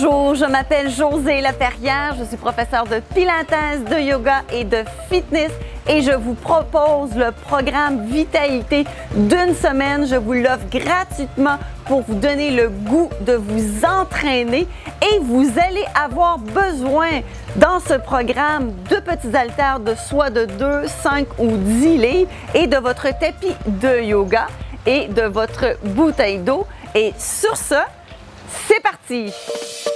Bonjour, je m'appelle Josée Laperrière, je suis professeure de pilates, de yoga et de fitness et je vous propose le programme Vitalité d'une semaine. Je vous l'offre gratuitement pour vous donner le goût de vous entraîner et vous allez avoir besoin dans ce programme de petits haltères de soit de 2, 5 ou 10 livres et de votre tapis de yoga et de votre bouteille d'eau. Et sur ce, c'est parti!